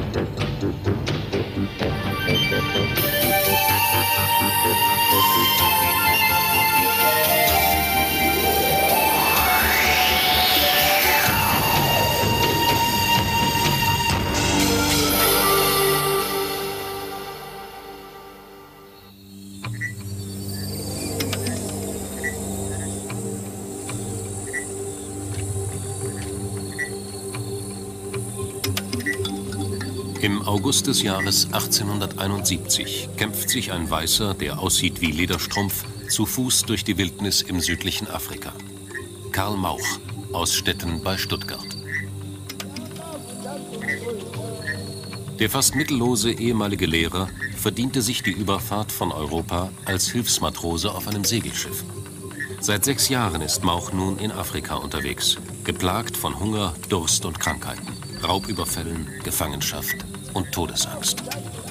Im August des Jahres 1871 kämpft sich ein Weißer, der aussieht wie Lederstrumpf, zu Fuß durch die Wildnis im südlichen Afrika. Karl Mauch aus Stetten bei Stuttgart. Der fast mittellose ehemalige Lehrer verdiente sich die Überfahrt von Europa als Hilfsmatrose auf einem Segelschiff. Seit 6 Jahren ist Mauch nun in Afrika unterwegs, geplagt von Hunger, Durst und Krankheiten, Raubüberfällen, Gefangenschaft und Todesangst.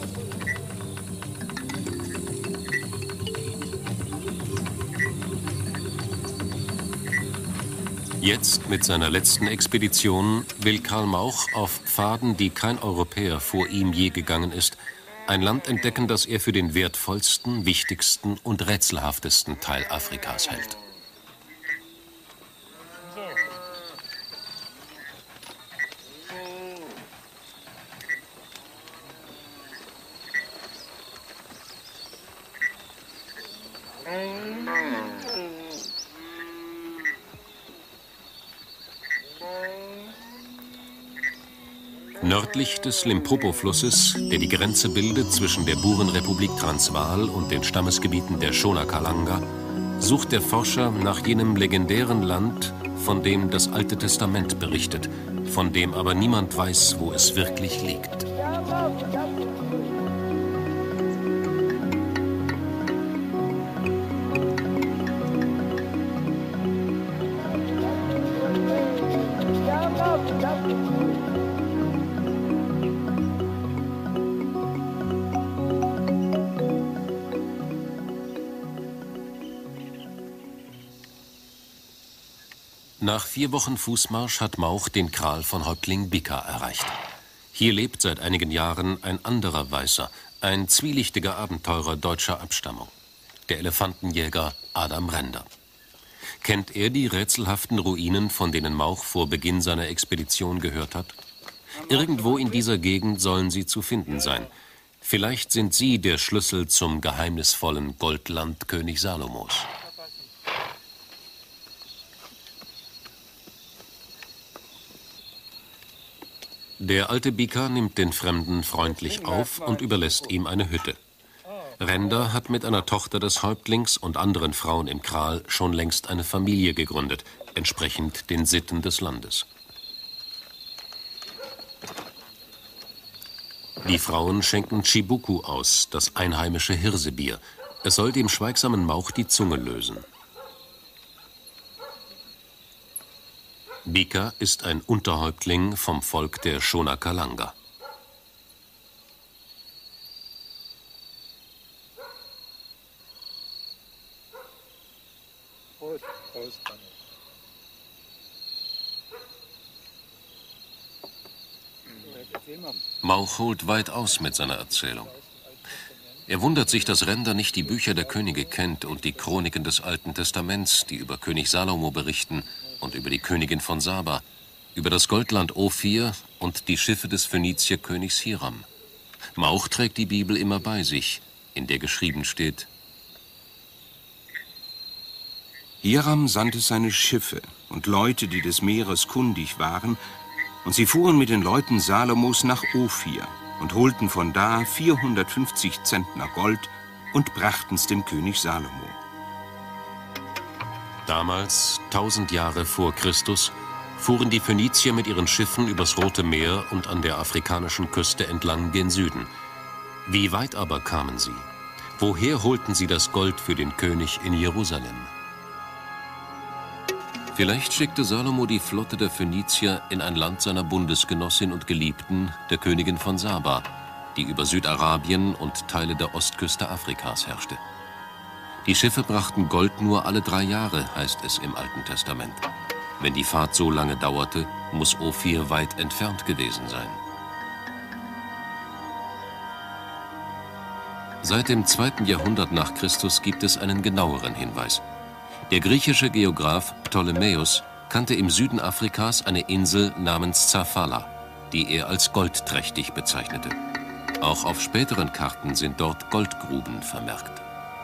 Jetzt, mit seiner letzten Expedition, will Karl Mauch auf Pfaden, die kein Europäer vor ihm je gegangen ist, ein Land entdecken, das er für den wertvollsten, wichtigsten und rätselhaftesten Teil Afrikas hält. Nördlich des Limpopo-Flusses, der die Grenze bildet zwischen der Burenrepublik Transvaal und den Stammesgebieten der Shona Kalanga, sucht der Forscher nach jenem legendären Land, von dem das Alte Testament berichtet, von dem aber niemand weiß, wo es wirklich liegt. Nach 4 Wochen Fußmarsch hat Mauch den Kral von Häuptling Bika erreicht. Hier lebt seit einigen Jahren ein anderer Weißer, ein zwielichtiger Abenteurer deutscher Abstammung, der Elefantenjäger Adam Render. Kennt er die rätselhaften Ruinen, von denen Mauch vor Beginn seiner Expedition gehört hat? Irgendwo in dieser Gegend sollen sie zu finden sein. Vielleicht sind sie der Schlüssel zum geheimnisvollen Goldland König Salomos. Der alte Bika nimmt den Fremden freundlich auf und überlässt ihm eine Hütte. Render hat mit einer Tochter des Häuptlings und anderen Frauen im Kral schon längst eine Familie gegründet, entsprechend den Sitten des Landes. Die Frauen schenken Chibuku aus, das einheimische Hirsebier. Es soll dem schweigsamen Mauch die Zunge lösen. Bika ist ein Unterhäuptling vom Volk der Shona Kalanga. Mauch holt weit aus mit seiner Erzählung. Er wundert sich, dass Render nicht die Bücher der Könige kennt und die Chroniken des Alten Testaments, die über König Salomo berichten und über die Königin von Saba, über das Goldland Ophir und die Schiffe des Phönizierkönigs Hiram. Mauch trägt die Bibel immer bei sich, in der geschrieben steht: Hiram sandte seine Schiffe und Leute, die des Meeres kundig waren, und sie fuhren mit den Leuten Salomos nach Ophir und holten von da 450 Zentner Gold und brachten's dem König Salomo. Damals, 1000 Jahre vor Christus, fuhren die Phönizier mit ihren Schiffen übers Rote Meer und an der afrikanischen Küste entlang gen Süden. Wie weit aber kamen sie? Woher holten sie das Gold für den König in Jerusalem? Vielleicht schickte Salomo die Flotte der Phönizier in ein Land seiner Bundesgenossin und Geliebten, der Königin von Saba, die über Südarabien und Teile der Ostküste Afrikas herrschte. Die Schiffe brachten Gold nur alle 3 Jahre, heißt es im Alten Testament. Wenn die Fahrt so lange dauerte, muss Ophir weit entfernt gewesen sein. Seit dem 2. Jahrhundert nach Christus gibt es einen genaueren Hinweis. Der griechische Geograph Ptolemäus kannte im Süden Afrikas eine Insel namens Zaphalla, die er als goldträchtig bezeichnete. Auch auf späteren Karten sind dort Goldgruben vermerkt.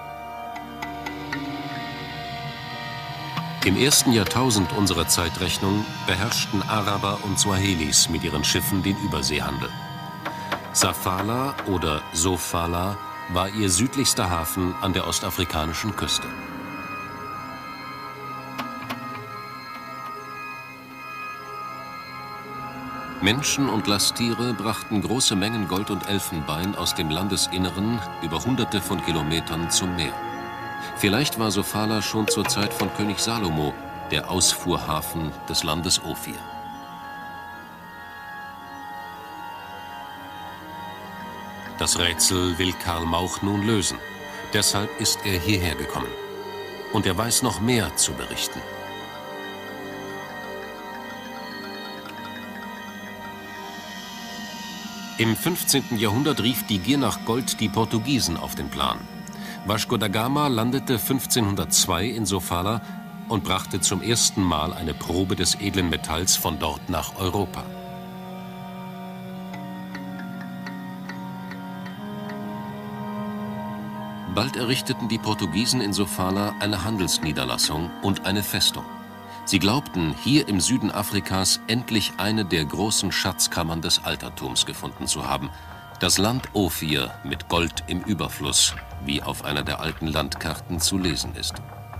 Im 1. Jahrtausend unserer Zeitrechnung beherrschten Araber und Swahilis mit ihren Schiffen den Überseehandel. Zaphalla oder Sofala war ihr südlichster Hafen an der ostafrikanischen Küste. Menschen und Lasttiere brachten große Mengen Gold und Elfenbein aus dem Landesinneren über Hunderte von Kilometern zum Meer. Vielleicht war Sofala schon zur Zeit von König Salomo der Ausfuhrhafen des Landes Ophir. Das Rätsel will Karl Mauch nun lösen. Deshalb ist er hierher gekommen. Und er weiß noch mehr zu berichten. Im 15. Jahrhundert rief die Gier nach Gold die Portugiesen auf den Plan. Vasco da Gama landete 1502 in Sofala und brachte zum ersten Mal eine Probe des edlen Metalls von dort nach Europa. Bald errichteten die Portugiesen in Sofala eine Handelsniederlassung und eine Festung. Sie glaubten, hier im Süden Afrikas endlich eine der großen Schatzkammern des Altertums gefunden zu haben. Das Land Ophir mit Gold im Überfluss, wie auf einer der alten Landkarten zu lesen ist.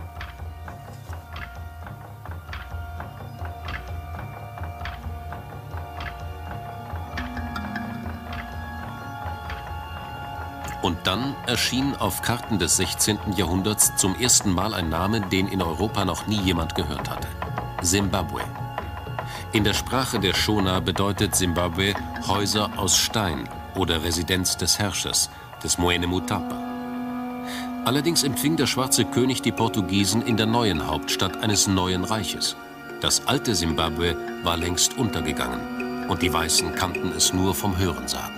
Und dann erschien auf Karten des 16. Jahrhunderts zum ersten Mal ein Name, den in Europa noch nie jemand gehört hatte: Simbabwe. In der Sprache der Shona bedeutet Simbabwe Häuser aus Stein oder Residenz des Herrschers, des Mwene Mutapa. Allerdings empfing der schwarze König die Portugiesen in der neuen Hauptstadt eines neuen Reiches. Das alte Simbabwe war längst untergegangen und die Weißen kannten es nur vom Hörensagen.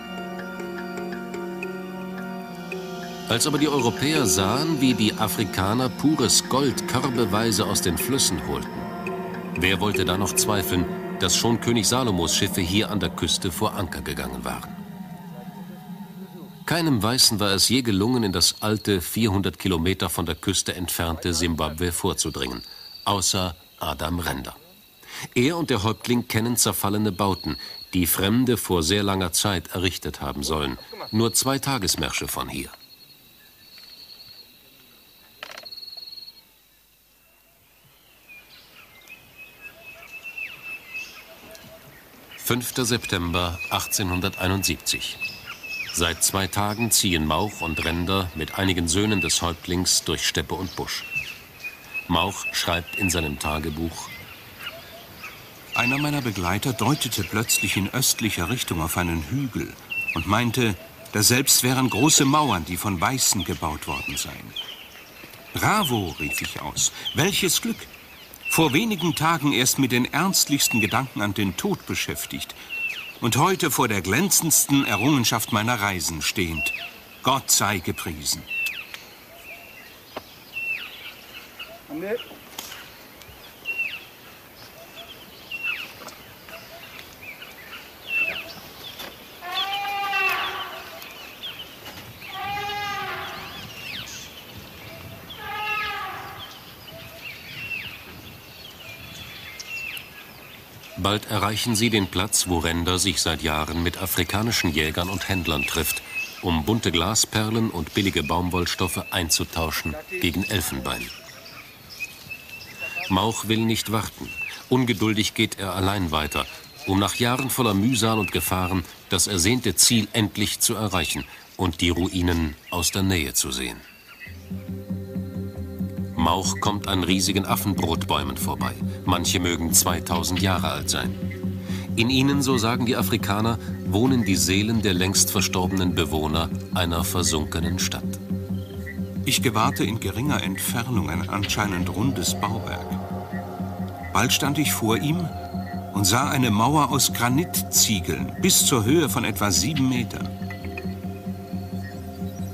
Als aber die Europäer sahen, wie die Afrikaner pures Gold körbeweise aus den Flüssen holten, wer wollte da noch zweifeln, dass schon König Salomos Schiffe hier an der Küste vor Anker gegangen waren? Keinem Weißen war es je gelungen, in das alte, 400 Kilometer von der Küste entfernte Simbabwe vorzudringen, außer Adam Render. Er und der Häuptling kennen zerfallene Bauten, die Fremde vor sehr langer Zeit errichtet haben sollen, nur 2 Tagesmärsche von hier. 5. September 1871. Seit 2 Tagen ziehen Mauch und Render mit einigen Söhnen des Häuptlings durch Steppe und Busch. Mauch schreibt in seinem Tagebuch: Einer meiner Begleiter deutete plötzlich in östlicher Richtung auf einen Hügel und meinte, daselbst wären große Mauern, die von Weißen gebaut worden seien. Bravo, rief ich aus, welches Glück! Vor wenigen Tagen erst mit den ernstlichsten Gedanken an den Tod beschäftigt und heute vor der glänzendsten Errungenschaft meiner Reisen stehend. Gott sei gepriesen. Bald erreichen sie den Platz, wo Render sich seit Jahren mit afrikanischen Jägern und Händlern trifft, um bunte Glasperlen und billige Baumwollstoffe einzutauschen gegen Elfenbein. Mauch will nicht warten. Ungeduldig geht er allein weiter, um nach Jahren voller Mühsal und Gefahren das ersehnte Ziel endlich zu erreichen und die Ruinen aus der Nähe zu sehen. Mauch kommt an riesigen Affenbrotbäumen vorbei. Manche mögen 2000 Jahre alt sein. In ihnen, so sagen die Afrikaner, wohnen die Seelen der längst verstorbenen Bewohner einer versunkenen Stadt. Ich gewahrte in geringer Entfernung ein anscheinend rundes Bauwerk. Bald stand ich vor ihm und sah eine Mauer aus Granitziegeln bis zur Höhe von etwa 7 Metern.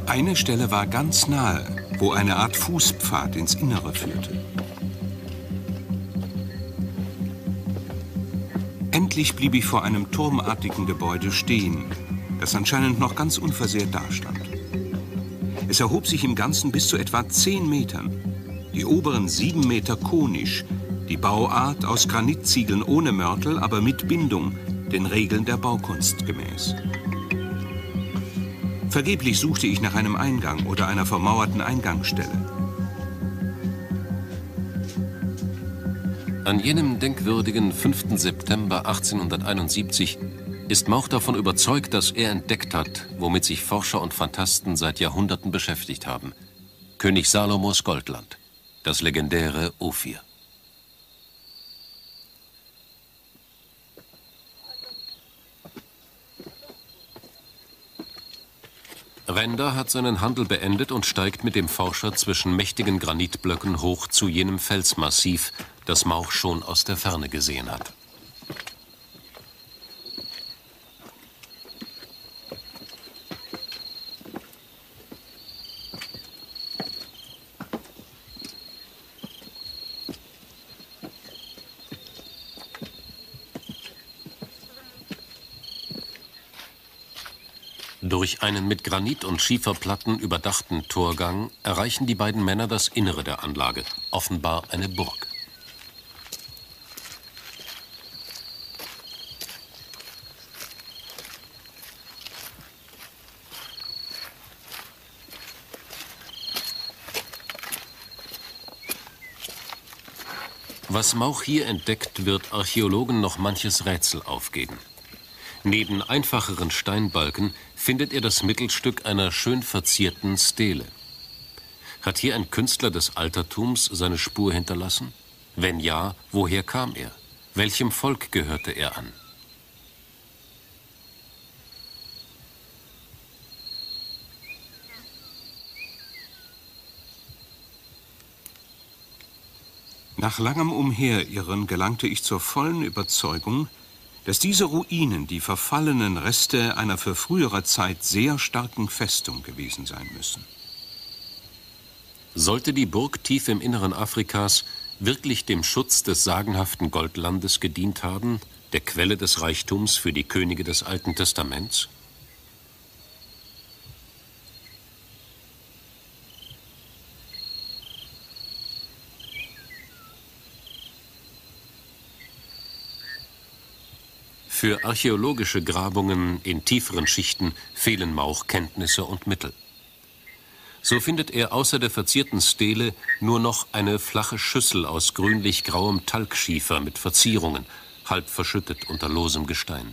Eine Stelle war ganz nahe, wo eine Art Fußpfad ins Innere führte. Endlich blieb ich vor einem turmartigen Gebäude stehen, das anscheinend noch ganz unversehrt dastand. Es erhob sich im Ganzen bis zu etwa 10 Metern, die oberen 7 Meter konisch, die Bauart aus Granitziegeln ohne Mörtel, aber mit Bindung, den Regeln der Baukunst gemäß. Vergeblich suchte ich nach einem Eingang oder einer vermauerten Eingangsstelle. An jenem denkwürdigen 5. September 1871 ist Mauch davon überzeugt, dass er entdeckt hat, womit sich Forscher und Phantasten seit Jahrhunderten beschäftigt haben: König Salomos Goldland, das legendäre Ophir. Render hat seinen Handel beendet und steigt mit dem Forscher zwischen mächtigen Granitblöcken hoch zu jenem Felsmassiv, das Mauch schon aus der Ferne gesehen hat. Durch einen mit Granit und Schieferplatten überdachten Torgang erreichen die beiden Männer das Innere der Anlage, offenbar eine Burg. Was Mauch hier entdeckt, wird Archäologen noch manches Rätsel aufgeben. Neben einfacheren Steinbalken findet er das Mittelstück einer schön verzierten Stele. Hat hier ein Künstler des Altertums seine Spur hinterlassen? Wenn ja, woher kam er? Welchem Volk gehörte er an? Nach langem Umherirren gelangte ich zur vollen Überzeugung, dass diese Ruinen die verfallenen Reste einer für frühere Zeit sehr starken Festung gewesen sein müssen. Sollte die Burg tief im Inneren Afrikas wirklich dem Schutz des sagenhaften Goldlandes gedient haben, der Quelle des Reichtums für die Könige des Alten Testaments? Für archäologische Grabungen in tieferen Schichten fehlen Mauch Kenntnisse und Mittel. So findet er außer der verzierten Stele nur noch eine flache Schüssel aus grünlich-grauem Talgschiefer mit Verzierungen, halb verschüttet unter losem Gestein.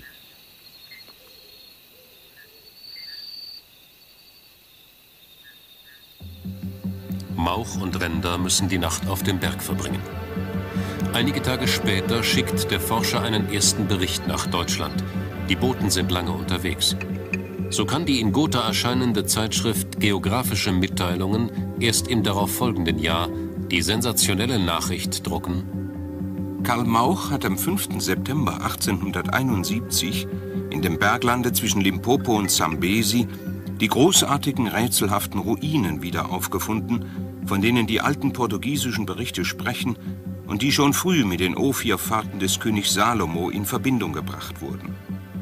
Mauch und Render müssen die Nacht auf dem Berg verbringen. Einige Tage später schickt der Forscher einen ersten Bericht nach Deutschland. Die Boten sind lange unterwegs. So kann die in Gotha erscheinende Zeitschrift Geographische Mitteilungen erst im darauffolgenden Jahr die sensationelle Nachricht drucken: Karl Mauch hat am 5. September 1871 in dem Berglande zwischen Limpopo und Zambesi die großartigen, rätselhaften Ruinen wieder aufgefunden, von denen die alten portugiesischen Berichte sprechen und die schon früh mit den Ophirfahrten des Königs Salomo in Verbindung gebracht wurden.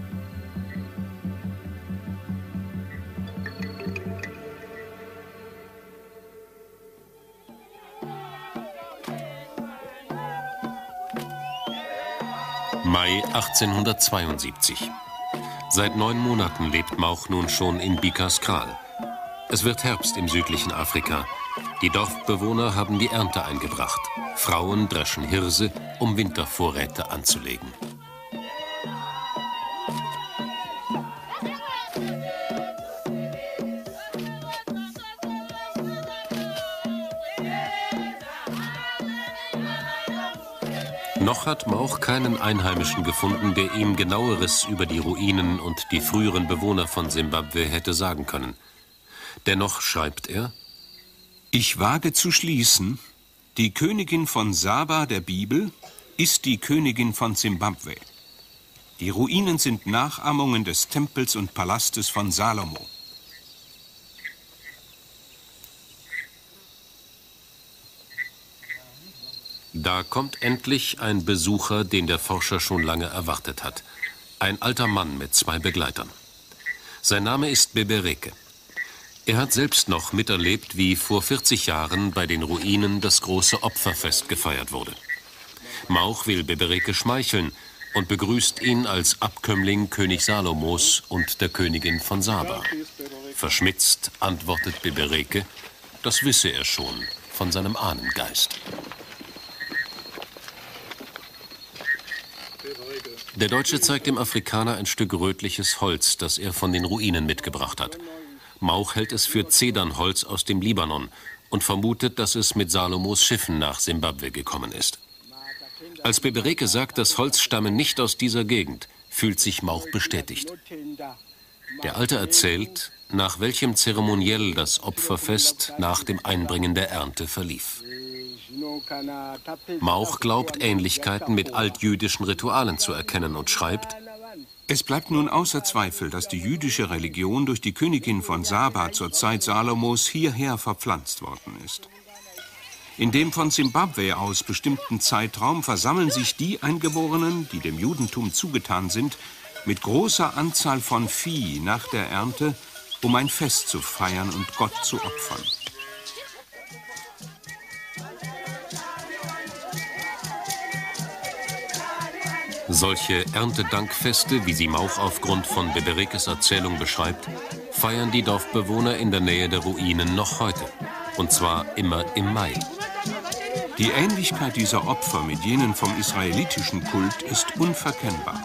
Mai 1872. Seit 9 Monaten lebt Mauch nun schon in Bikas Kral. Es wird Herbst im südlichen Afrika. Die Dorfbewohner haben die Ernte eingebracht. Frauen dreschen Hirse, um Wintervorräte anzulegen. Noch hat Mauch keinen Einheimischen gefunden, der ihm Genaueres über die Ruinen und die früheren Bewohner von Simbabwe hätte sagen können. Dennoch schreibt er: Ich wage zu schließen, die Königin von Saba der Bibel ist die Königin von Simbabwe. Die Ruinen sind Nachahmungen des Tempels und Palastes von Salomo. Da kommt endlich ein Besucher, den der Forscher schon lange erwartet hat. Ein alter Mann mit 2 Begleitern. Sein Name ist Bebereke. Er hat selbst noch miterlebt, wie vor 40 Jahren bei den Ruinen das große Opferfest gefeiert wurde. Mauch will Bebereke schmeicheln und begrüßt ihn als Abkömmling König Salomos und der Königin von Saba. Verschmitzt antwortet Bebereke, das wisse er schon von seinem Ahnengeist. Der Deutsche zeigt dem Afrikaner ein Stück rötliches Holz, das er von den Ruinen mitgebracht hat. Mauch hält es für Zedernholz aus dem Libanon und vermutet, dass es mit Salomos Schiffen nach Simbabwe gekommen ist. Als Bebereke sagt, das Holz stamme nicht aus dieser Gegend, fühlt sich Mauch bestätigt. Der Alte erzählt, nach welchem Zeremoniell das Opferfest nach dem Einbringen der Ernte verlief. Mauch glaubt, Ähnlichkeiten mit altjüdischen Ritualen zu erkennen und schreibt: Es bleibt nun außer Zweifel, dass die jüdische Religion durch die Königin von Saba zur Zeit Salomos hierher verpflanzt worden ist. In dem von Simbabwe aus bestimmten Zeitraum versammeln sich die Eingeborenen, die dem Judentum zugetan sind, mit großer Anzahl von Vieh nach der Ernte, um ein Fest zu feiern und Gott zu opfern. Solche Erntedankfeste, wie sie Mauch aufgrund von Beberekes Erzählung beschreibt, feiern die Dorfbewohner in der Nähe der Ruinen noch heute. Und zwar immer im Mai. Die Ähnlichkeit dieser Opfer mit jenen vom israelitischen Kult ist unverkennbar.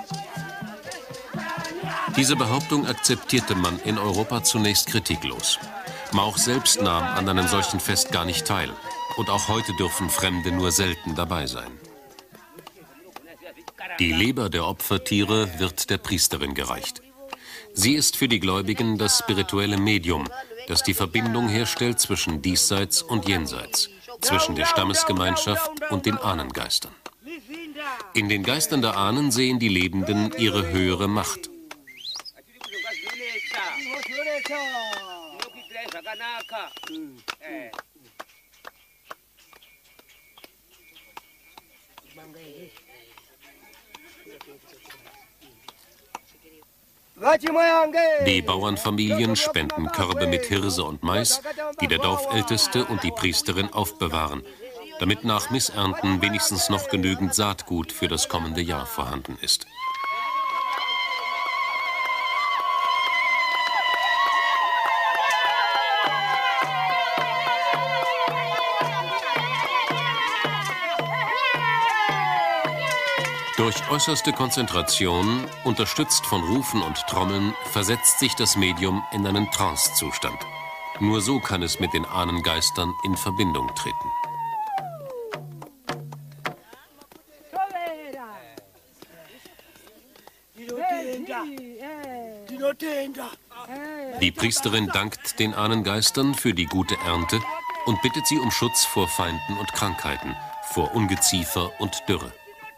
Diese Behauptung akzeptierte man in Europa zunächst kritiklos. Mauch selbst nahm an einem solchen Fest gar nicht teil. Und auch heute dürfen Fremde nur selten dabei sein. Die Leber der Opfertiere wird der Priesterin gereicht. Sie ist für die Gläubigen das spirituelle Medium, das die Verbindung herstellt zwischen Diesseits und Jenseits, zwischen der Stammesgemeinschaft und den Ahnengeistern. In den Geistern der Ahnen sehen die Lebenden ihre höhere Macht. Die Bauernfamilien spenden Körbe mit Hirse und Mais, die der Dorfälteste und die Priesterin aufbewahren, damit nach Missernten wenigstens noch genügend Saatgut für das kommende Jahr vorhanden ist. Durch äußerste Konzentration, unterstützt von Rufen und Trommeln, versetzt sich das Medium in einen Trancezustand. Nur so kann es mit den Ahnengeistern in Verbindung treten. Die Priesterin dankt den Ahnengeistern für die gute Ernte und bittet sie um Schutz vor Feinden und Krankheiten, vor Ungeziefer und Dürre.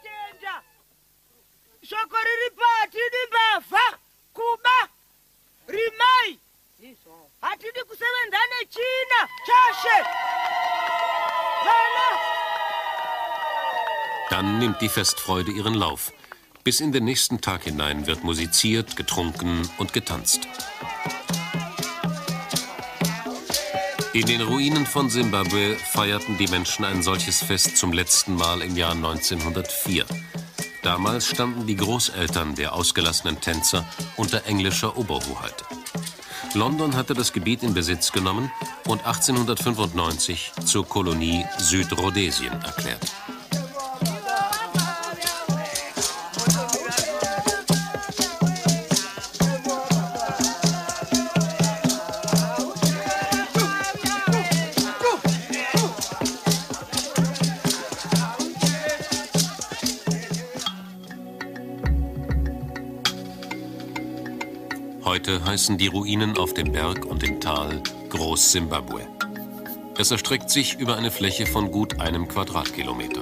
Dann nimmt die Festfreude ihren Lauf. Bis in den nächsten Tag hinein wird musiziert, getrunken und getanzt. In den Ruinen von Simbabwe feierten die Menschen ein solches Fest zum letzten Mal im Jahr 1904. Damals standen die Großeltern der ausgelassenen Tänzer unter englischer Oberhoheit. London hatte das Gebiet in Besitz genommen und 1895 zur Kolonie Südrhodesien erklärt. Heute heißen die Ruinen auf dem Berg und im Tal Groß-Simbabwe. Es erstreckt sich über eine Fläche von gut 1 Quadratkilometer.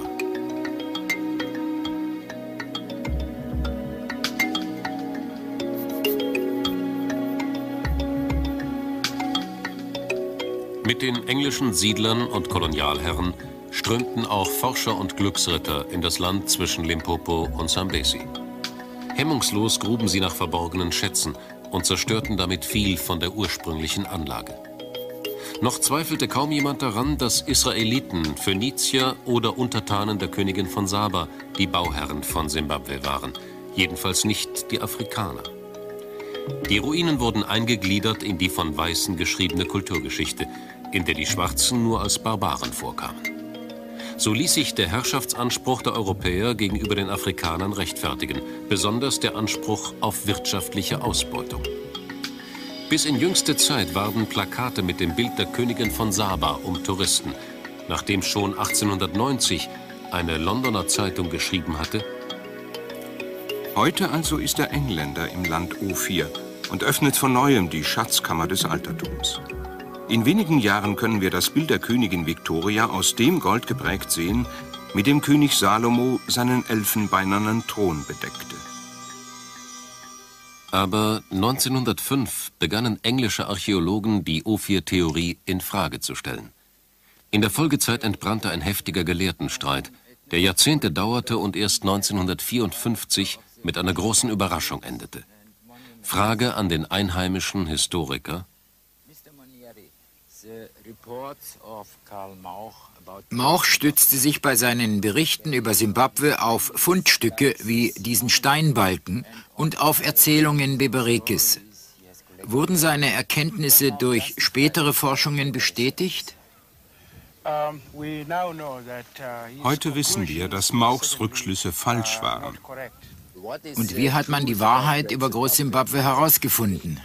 Mit den englischen Siedlern und Kolonialherren strömten auch Forscher und Glücksritter in das Land zwischen Limpopo und Zambesi. Hemmungslos gruben sie nach verborgenen Schätzen und zerstörten damit viel von der ursprünglichen Anlage. Noch zweifelte kaum jemand daran, dass Israeliten, Phönizier oder Untertanen der Königin von Saba die Bauherren von Simbabwe waren, jedenfalls nicht die Afrikaner. Die Ruinen wurden eingegliedert in die von Weißen geschriebene Kulturgeschichte, in der die Schwarzen nur als Barbaren vorkamen. So ließ sich der Herrschaftsanspruch der Europäer gegenüber den Afrikanern rechtfertigen, besonders der Anspruch auf wirtschaftliche Ausbeutung. Bis in jüngste Zeit warben Plakate mit dem Bild der Königin von Saba um Touristen, nachdem schon 1890 eine Londoner Zeitung geschrieben hatte: Heute also ist der Engländer im Land Ophir und öffnet von Neuem die Schatzkammer des Altertums. In wenigen Jahren können wir das Bild der Königin Victoria aus dem Gold geprägt sehen, mit dem König Salomo seinen elfenbeinernen Thron bedeckte. Aber 1905 begannen englische Archäologen, die Ophir-Theorie in Frage zu stellen. In der Folgezeit entbrannte ein heftiger Gelehrtenstreit, der Jahrzehnte dauerte und erst 1954 mit einer großen Überraschung endete. Frage an den einheimischen Historiker: Mauch stützte sich bei seinen Berichten über Simbabwe auf Fundstücke wie diesen Steinbalken und auf Erzählungen Beberekes. Wurden seine Erkenntnisse durch spätere Forschungen bestätigt? Heute wissen wir, dass Mauchs Rückschlüsse falsch waren. Und wie hat man die Wahrheit über Groß-Simbabwe herausgefunden?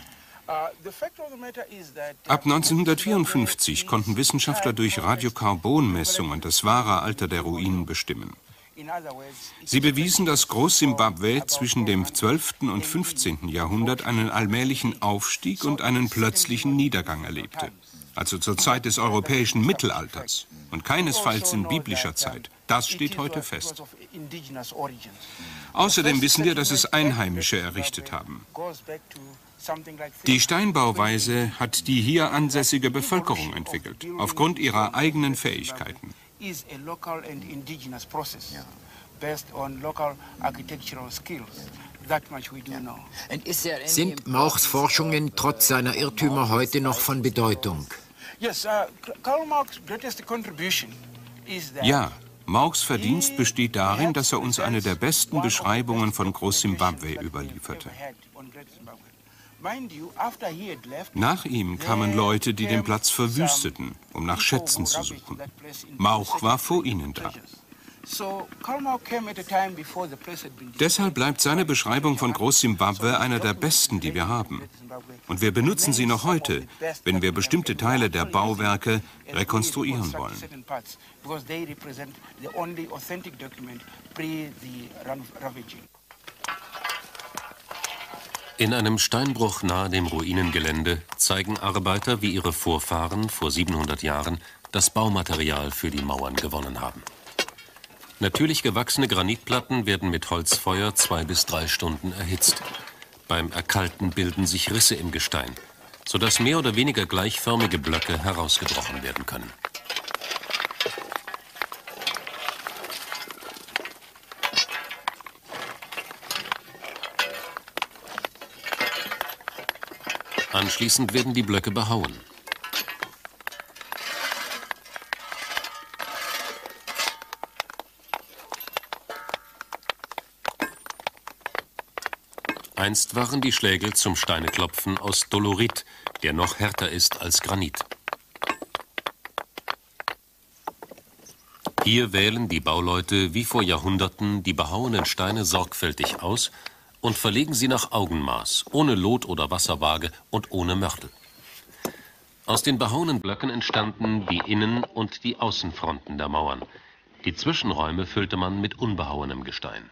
Ab 1954 konnten Wissenschaftler durch Radiokarbonmessungen das wahre Alter der Ruinen bestimmen. Sie bewiesen, dass Groß-Simbabwe zwischen dem 12. und 15. Jahrhundert einen allmählichen Aufstieg und einen plötzlichen Niedergang erlebte. Also zur Zeit des europäischen Mittelalters und keinesfalls in biblischer Zeit. Das steht heute fest. Außerdem wissen wir, dass es Einheimische errichtet haben. Die Steinbauweise hat die hier ansässige Bevölkerung entwickelt, aufgrund ihrer eigenen Fähigkeiten. Sind Mauchs Forschungen trotz seiner Irrtümer heute noch von Bedeutung? Ja, Mauchs Verdienst besteht darin, dass er uns eine der besten Beschreibungen von Groß-Simbabwe überlieferte. Nach ihm kamen Leute, die den Platz verwüsteten, um nach Schätzen zu suchen. Mauch war vor ihnen da. Deshalb bleibt seine Beschreibung von Groß-Simbabwe einer der besten, die wir haben. Und wir benutzen sie noch heute, wenn wir bestimmte Teile der Bauwerke rekonstruieren wollen. In einem Steinbruch nahe dem Ruinengelände zeigen Arbeiter, wie ihre Vorfahren vor 700 Jahren das Baumaterial für die Mauern gewonnen haben. Natürlich gewachsene Granitplatten werden mit Holzfeuer 2 bis 3 Stunden erhitzt. Beim Erkalten bilden sich Risse im Gestein, sodass mehr oder weniger gleichförmige Blöcke herausgebrochen werden können. Anschließend werden die Blöcke behauen. Einst waren die Schlägel zum Steineklopfen aus Dolorit, der noch härter ist als Granit. Hier wählen die Bauleute wie vor Jahrhunderten die behauenen Steine sorgfältig aus und verlegen sie nach Augenmaß, ohne Lot- oder Wasserwaage und ohne Mörtel. Aus den behauenen Blöcken entstanden die Innen- und die Außenfronten der Mauern. Die Zwischenräume füllte man mit unbehauenem Gestein.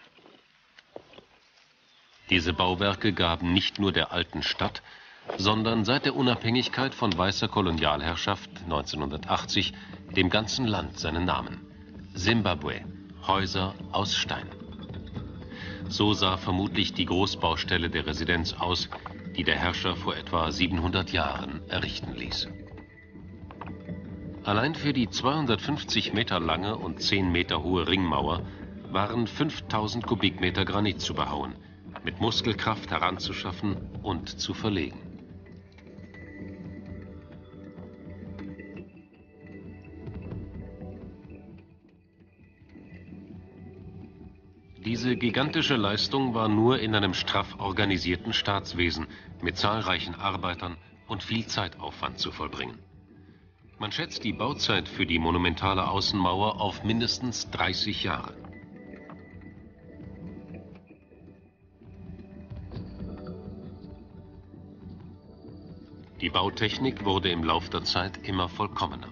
Diese Bauwerke gaben nicht nur der alten Stadt, sondern seit der Unabhängigkeit von weißer Kolonialherrschaft 1980 dem ganzen Land seinen Namen: Simbabwe, Häuser aus Stein. So sah vermutlich die Großbaustelle der Residenz aus, die der Herrscher vor etwa 700 Jahren errichten ließ. Allein für die 250 Meter lange und 10 Meter hohe Ringmauer waren 5000 Kubikmeter Granit zu behauen, mit Muskelkraft heranzuschaffen und zu verlegen. Diese gigantische Leistung war nur in einem straff organisierten Staatswesen mit zahlreichen Arbeitern und viel Zeitaufwand zu vollbringen. Man schätzt die Bauzeit für die monumentale Außenmauer auf mindestens 30 Jahre. Die Bautechnik wurde im Lauf der Zeit immer vollkommener.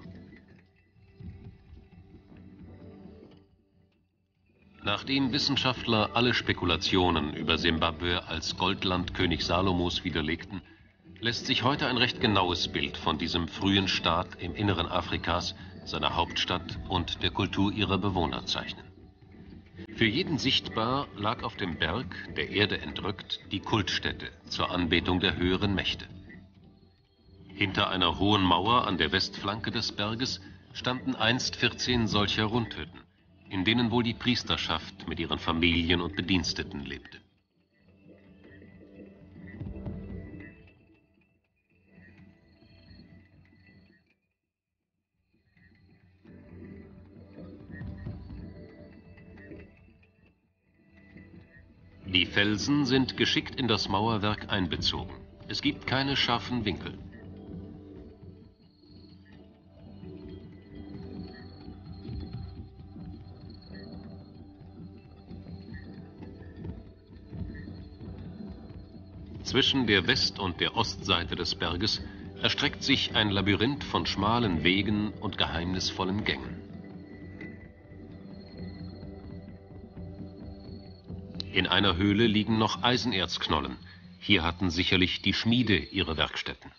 Nachdem Wissenschaftler alle Spekulationen über Simbabwe als Goldland König Salomos widerlegten, lässt sich heute ein recht genaues Bild von diesem frühen Staat im Inneren Afrikas, seiner Hauptstadt und der Kultur ihrer Bewohner zeichnen. Für jeden sichtbar lag auf dem Berg, der Erde entrückt, die Kultstätte zur Anbetung der höheren Mächte. Hinter einer hohen Mauer an der Westflanke des Berges standen einst 14 solcher Rundhütten, in denen wohl die Priesterschaft mit ihren Familien und Bediensteten lebte. Die Felsen sind geschickt in das Mauerwerk einbezogen. Es gibt keine scharfen Winkel. Zwischen der West- und der Ostseite des Berges erstreckt sich ein Labyrinth von schmalen Wegen und geheimnisvollen Gängen. In einer Höhle liegen noch Eisenerzknollen. Hier hatten sicherlich die Schmiede ihre Werkstätten.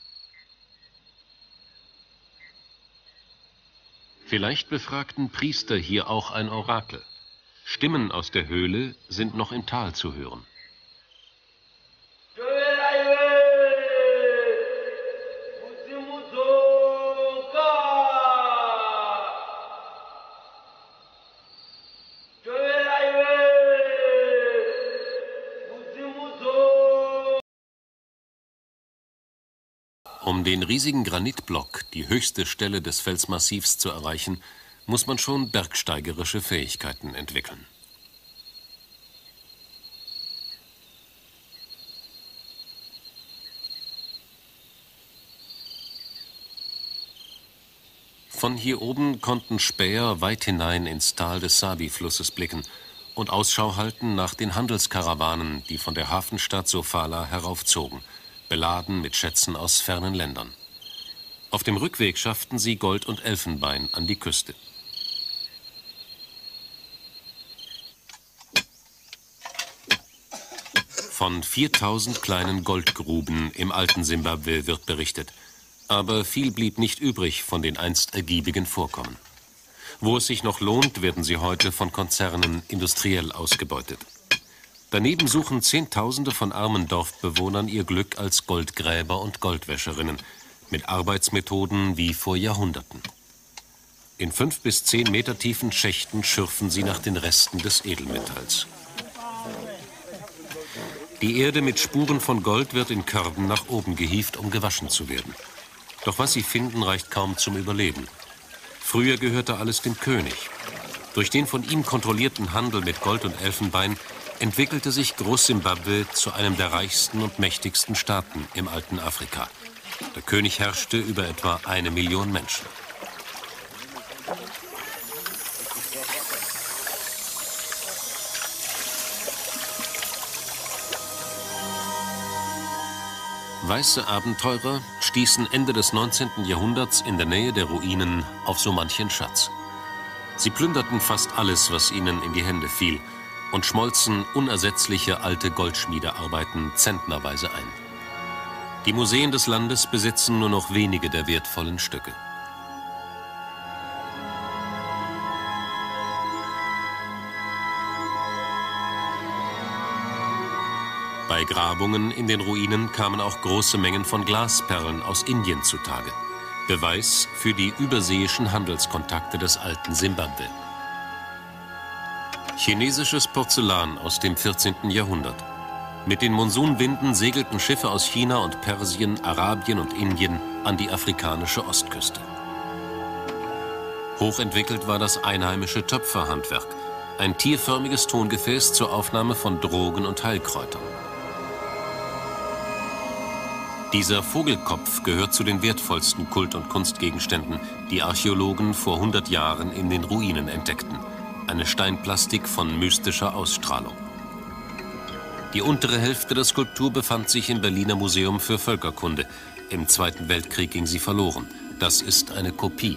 Vielleicht befragten Priester hier auch ein Orakel. Stimmen aus der Höhle sind noch im Tal zu hören. Um den riesigen Granitblock, die höchste Stelle des Felsmassivs, zu erreichen, muss man schon bergsteigerische Fähigkeiten entwickeln. Von hier oben konnten Späher weit hinein ins Tal des Sabi-Flusses blicken und Ausschau halten nach den Handelskarawanen, die von der Hafenstadt Sofala heraufzogen, beladen mit Schätzen aus fernen Ländern. Auf dem Rückweg schafften sie Gold und Elfenbein an die Küste. Von 4000 kleinen Goldgruben im alten Simbabwe wird berichtet, aber viel blieb nicht übrig von den einst ergiebigen Vorkommen. Wo es sich noch lohnt, werden sie heute von Konzernen industriell ausgebeutet. Daneben suchen Zehntausende von armen Dorfbewohnern ihr Glück als Goldgräber und Goldwäscherinnen, mit Arbeitsmethoden wie vor Jahrhunderten. In 5 bis 10 Meter tiefen Schächten schürfen sie nach den Resten des Edelmetalls. Die Erde mit Spuren von Gold wird in Körben nach oben gehievt, um gewaschen zu werden. Doch was sie finden, reicht kaum zum Überleben. Früher gehörte alles dem König. Durch den von ihm kontrollierten Handel mit Gold und Elfenbein entwickelte sich Groß-Simbabwe zu einem der reichsten und mächtigsten Staaten im alten Afrika. Der König herrschte über etwa 1 Million Menschen. Weiße Abenteurer stießen Ende des 19. Jahrhunderts in der Nähe der Ruinen auf so manchen Schatz. Sie plünderten fast alles, was ihnen in die Hände fiel, und schmolzen unersetzliche alte Goldschmiedearbeiten zentnerweise ein. Die Museen des Landes besitzen nur noch wenige der wertvollen Stücke. Bei Grabungen in den Ruinen kamen auch große Mengen von Glasperlen aus Indien zutage. Beweis für die überseeischen Handelskontakte des alten Simbabwe. Chinesisches Porzellan aus dem 14. Jahrhundert. Mit den Monsunwinden segelten Schiffe aus China und Persien, Arabien und Indien an die afrikanische Ostküste. Hochentwickelt war das einheimische Töpferhandwerk, ein tierförmiges Tongefäß zur Aufnahme von Drogen und Heilkräutern. Dieser Vogelkopf gehört zu den wertvollsten Kult- und Kunstgegenständen, die Archäologen vor 100 Jahren in den Ruinen entdeckten. Eine Steinplastik von mystischer Ausstrahlung. Die untere Hälfte der Skulptur befand sich im Berliner Museum für Völkerkunde. Im Zweiten Weltkrieg ging sie verloren. Das ist eine Kopie.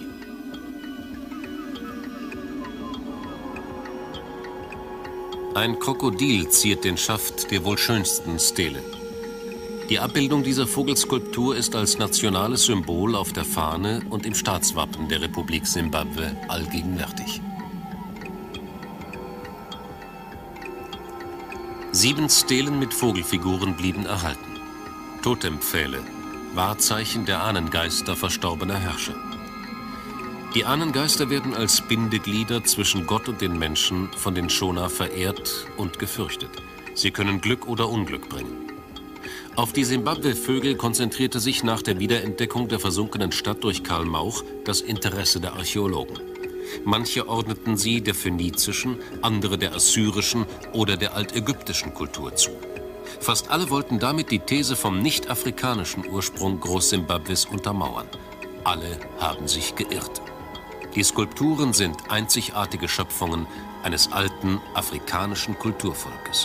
Ein Krokodil ziert den Schaft der wohl schönsten Stele. Die Abbildung dieser Vogelskulptur ist als nationales Symbol auf der Fahne und im Staatswappen der Republik Simbabwe allgegenwärtig. 7 Stelen mit Vogelfiguren blieben erhalten. Totempfähle, Wahrzeichen der Ahnengeister verstorbener Herrscher. Die Ahnengeister werden als Bindeglieder zwischen Gott und den Menschen von den Shona verehrt und gefürchtet. Sie können Glück oder Unglück bringen. Auf die Simbabwe-Vögel konzentrierte sich nach der Wiederentdeckung der versunkenen Stadt durch Karl Mauch das Interesse der Archäologen. Manche ordneten sie der phönizischen, andere der assyrischen oder der altägyptischen Kultur zu. Fast alle wollten damit die These vom nicht-afrikanischen Ursprung Groß-Simbabwes untermauern. Alle haben sich geirrt. Die Skulpturen sind einzigartige Schöpfungen eines alten afrikanischen Kulturvolkes.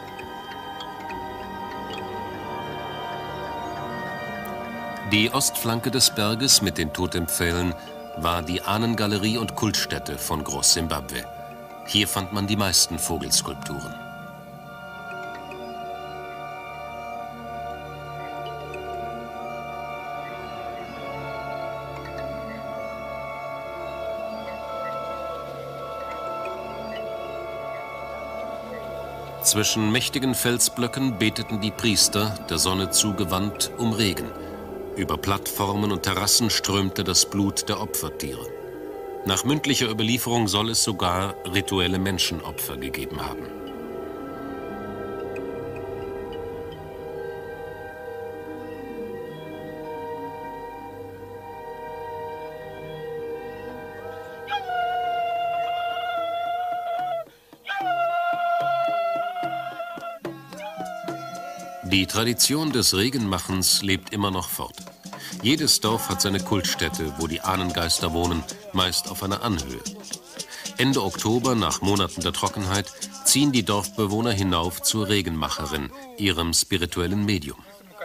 Die Ostflanke des Berges mit den Totempfählen war die Ahnengalerie und Kultstätte von Groß-Simbabwe. Hier fand man die meisten Vogelskulpturen. Zwischen mächtigen Felsblöcken beteten die Priester, der Sonne zugewandt, um Regen. Über Plattformen und Terrassen strömte das Blut der Opfertiere. Nach mündlicher Überlieferung soll es sogar rituelle Menschenopfer gegeben haben. Die Tradition des Regenmachens lebt immer noch fort. Jedes Dorf hat seine Kultstätte, wo die Ahnengeister wohnen, meist auf einer Anhöhe. Ende Oktober, nach Monaten der Trockenheit, ziehen die Dorfbewohner hinauf zur Regenmacherin, ihrem spirituellen Medium.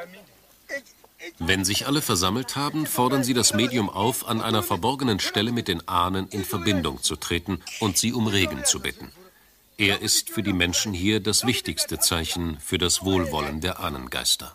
Wenn sich alle versammelt haben, fordern sie das Medium auf, an einer verborgenen Stelle mit den Ahnen in Verbindung zu treten und sie um Regen zu bitten. Er ist für die Menschen hier das wichtigste Zeichen für das Wohlwollen der Ahnengeister.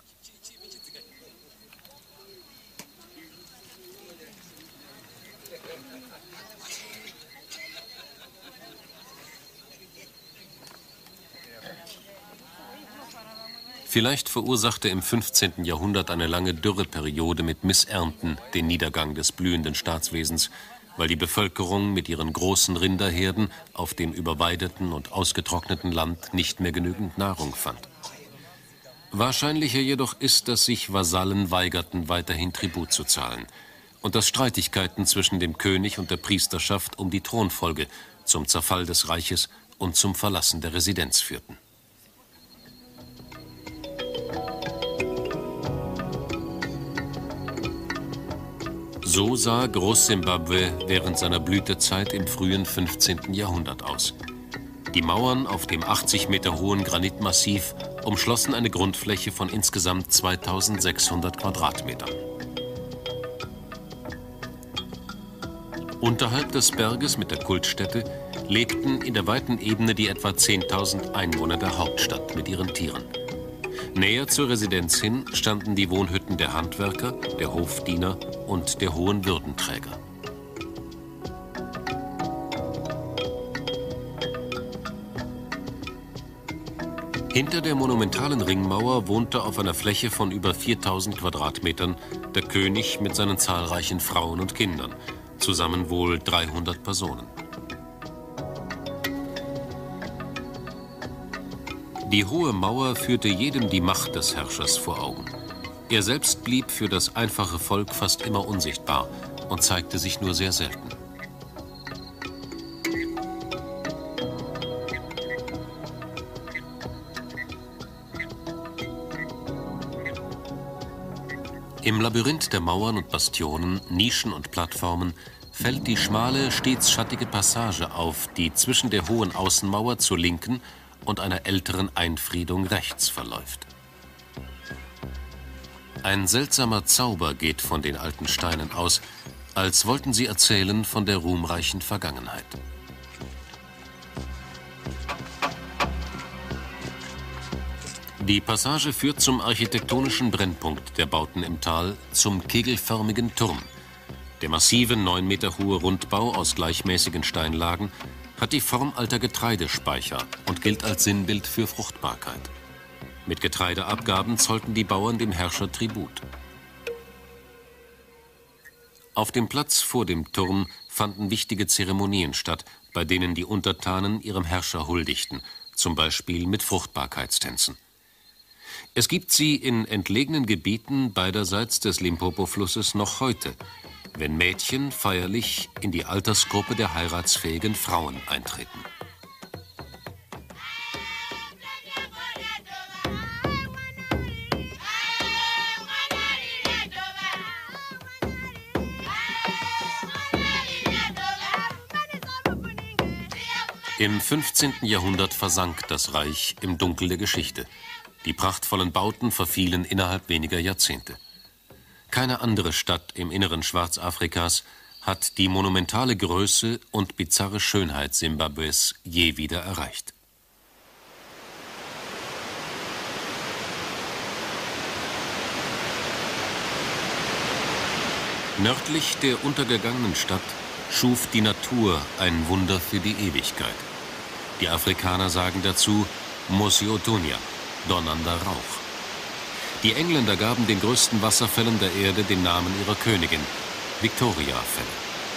Vielleicht verursachte im 15. Jahrhundert eine lange Dürreperiode mit Missernten den Niedergang des blühenden Staatswesens, weil die Bevölkerung mit ihren großen Rinderherden auf dem überweideten und ausgetrockneten Land nicht mehr genügend Nahrung fand. Wahrscheinlicher jedoch ist, dass sich Vasallen weigerten, weiterhin Tribut zu zahlen und dass Streitigkeiten zwischen dem König und der Priesterschaft um die Thronfolge zum Zerfall des Reiches und zum Verlassen der Residenz führten. So sah Groß-Simbabwe während seiner Blütezeit im frühen 15. Jahrhundert aus. Die Mauern auf dem 80 Meter hohen Granitmassiv umschlossen eine Grundfläche von insgesamt 2600 Quadratmetern. Unterhalb des Berges mit der Kultstätte lebten in der weiten Ebene die etwa 10.000 Einwohner der Hauptstadt mit ihren Tieren. Näher zur Residenz hin standen die Wohnhütten der Handwerker, der Hofdiener und der hohen Würdenträger. Hinter der monumentalen Ringmauer wohnte auf einer Fläche von über 4000 Quadratmetern der König mit seinen zahlreichen Frauen und Kindern, zusammen wohl 300 Personen. Die hohe Mauer führte jedem die Macht des Herrschers vor Augen. Er selbst blieb für das einfache Volk fast immer unsichtbar und zeigte sich nur sehr selten. Im Labyrinth der Mauern und Bastionen, Nischen und Plattformen fällt die schmale, stets schattige Passage auf, die zwischen der hohen Außenmauer zur Linken und einer älteren Einfriedung rechts verläuft. Ein seltsamer Zauber geht von den alten Steinen aus, als wollten sie erzählen von der ruhmreichen Vergangenheit. Die Passage führt zum architektonischen Brennpunkt der Bauten im Tal, zum kegelförmigen Turm. Der massive 9 Meter hohe Rundbau aus gleichmäßigen Steinlagen hat die Form alter Getreidespeicher und gilt als Sinnbild für Fruchtbarkeit. Mit Getreideabgaben zollten die Bauern dem Herrscher Tribut. Auf dem Platz vor dem Turm fanden wichtige Zeremonien statt, bei denen die Untertanen ihrem Herrscher huldigten, zum Beispiel mit Fruchtbarkeitstänzen. Es gibt sie in entlegenen Gebieten beiderseits des Limpopo-Flusses noch heute, wenn Mädchen feierlich in die Altersgruppe der heiratsfähigen Frauen eintreten. Im 15. Jahrhundert versank das Reich im Dunkel der Geschichte. Die prachtvollen Bauten verfielen innerhalb weniger Jahrzehnte. Keine andere Stadt im Inneren Schwarzafrikas hat die monumentale Größe und bizarre Schönheit Simbabwes je wieder erreicht. Nördlich der untergegangenen Stadt schuf die Natur ein Wunder für die Ewigkeit. Die Afrikaner sagen dazu Mosi Otonia, donnernder Rauch. Die Engländer gaben den größten Wasserfällen der Erde den Namen ihrer Königin, Victoria-Fälle.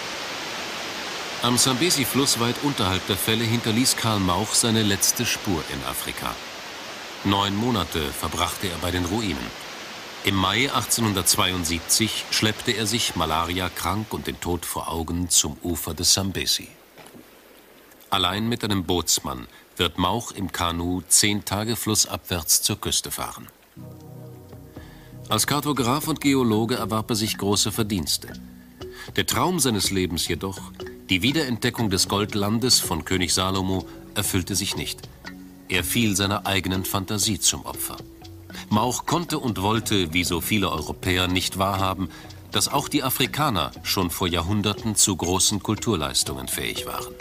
Am Sambesi-Fluss weit unterhalb der Fälle hinterließ Karl Mauch seine letzte Spur in Afrika. 9 Monate verbrachte er bei den Ruinen. Im Mai 1872 schleppte er sich, malariakrank und den Tod vor Augen, zum Ufer des Sambesi. Allein mit einem Bootsmann wird Mauch im Kanu 10 Tage flussabwärts zur Küste fahren. Als Kartograf und Geologe erwarb er sich große Verdienste. Der Traum seines Lebens jedoch, die Wiederentdeckung des Goldlandes von König Salomo, erfüllte sich nicht. Er fiel seiner eigenen Fantasie zum Opfer. Mauch konnte und wollte, wie so viele Europäer, nicht wahrhaben, dass auch die Afrikaner schon vor Jahrhunderten zu großen Kulturleistungen fähig waren.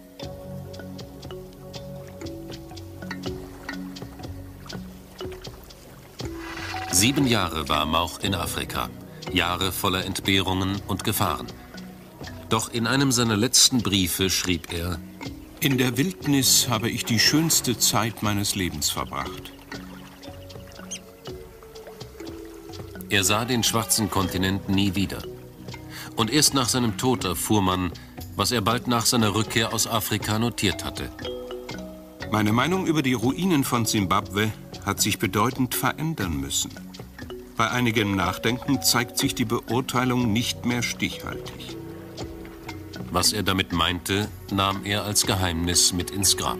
Sieben Jahre war Mauch in Afrika, Jahre voller Entbehrungen und Gefahren. Doch in einem seiner letzten Briefe schrieb er: In der Wildnis habe ich die schönste Zeit meines Lebens verbracht. Er sah den schwarzen Kontinent nie wieder. Und erst nach seinem Tod erfuhr man, was er bald nach seiner Rückkehr aus Afrika notiert hatte. Meine Meinung über die Ruinen von Simbabwe hat sich bedeutend verändern müssen. Bei einigem Nachdenken zeigt sich die Beurteilung nicht mehr stichhaltig. Was er damit meinte, nahm er als Geheimnis mit ins Grab.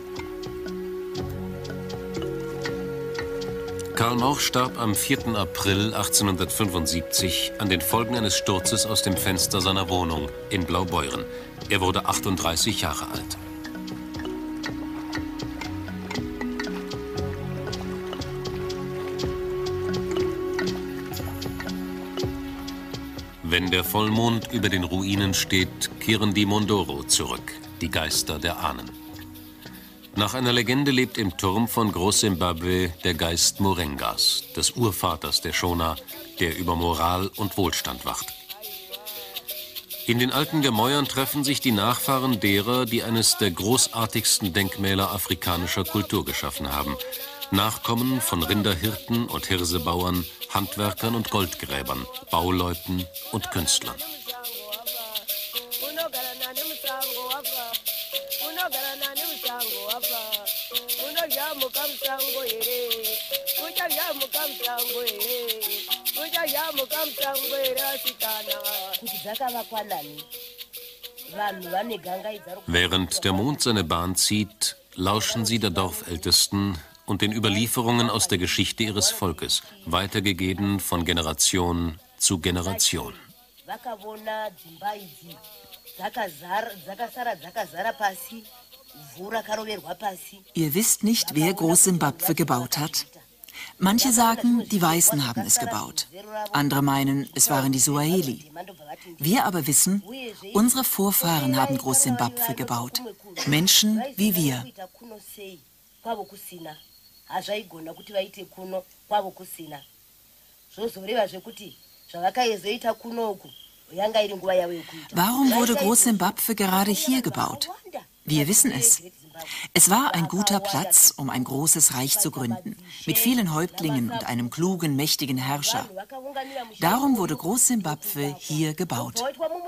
Karl Mauch starb am 4. April 1875 an den Folgen eines Sturzes aus dem Fenster seiner Wohnung in Blaubeuren. Er wurde 38 Jahre alt. Wenn der Vollmond über den Ruinen steht, kehren die Mondoro zurück, die Geister der Ahnen. Nach einer Legende lebt im Turm von Groß-Simbabwe der Geist Murengas, des Urvaters der Shona, der über Moral und Wohlstand wacht. In den alten Gemäuern treffen sich die Nachfahren derer, die eines der großartigsten Denkmäler afrikanischer Kultur geschaffen haben. Nachkommen von Rinderhirten und Hirsebauern, Handwerkern und Goldgräbern, Bauleuten und Künstlern. Während der Mond seine Bahn zieht, lauschen sie der Dorfältesten und den Überlieferungen aus der Geschichte ihres Volkes, weitergegeben von Generation zu Generation. Ihr wisst nicht, wer Groß-Simbabwe gebaut hat? Manche sagen, die Weißen haben es gebaut. Andere meinen, es waren die Swahili. Wir aber wissen, unsere Vorfahren haben Groß-Simbabwe gebaut. Menschen wie wir. Warum wurde Groß-Simbabwe gerade hier gebaut? Wir wissen es. Es war ein guter Platz, um ein großes Reich zu gründen, mit vielen Häuptlingen und einem klugen, mächtigen Herrscher. Darum wurde Groß-Simbabwe hier gebaut.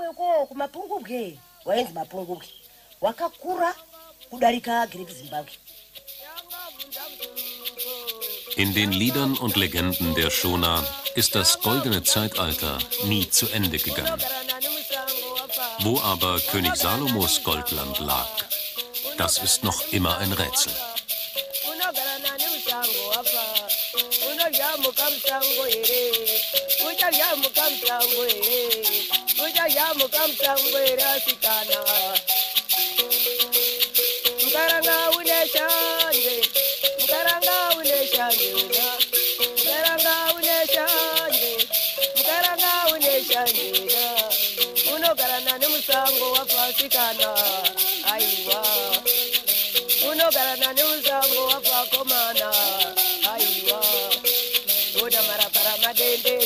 In den Liedern und Legenden der Shona ist das goldene Zeitalter nie zu Ende gegangen. Wo aber König Salomos Goldland lag, das ist noch immer ein Rätsel. Aiwa, Oda Marapara Madende.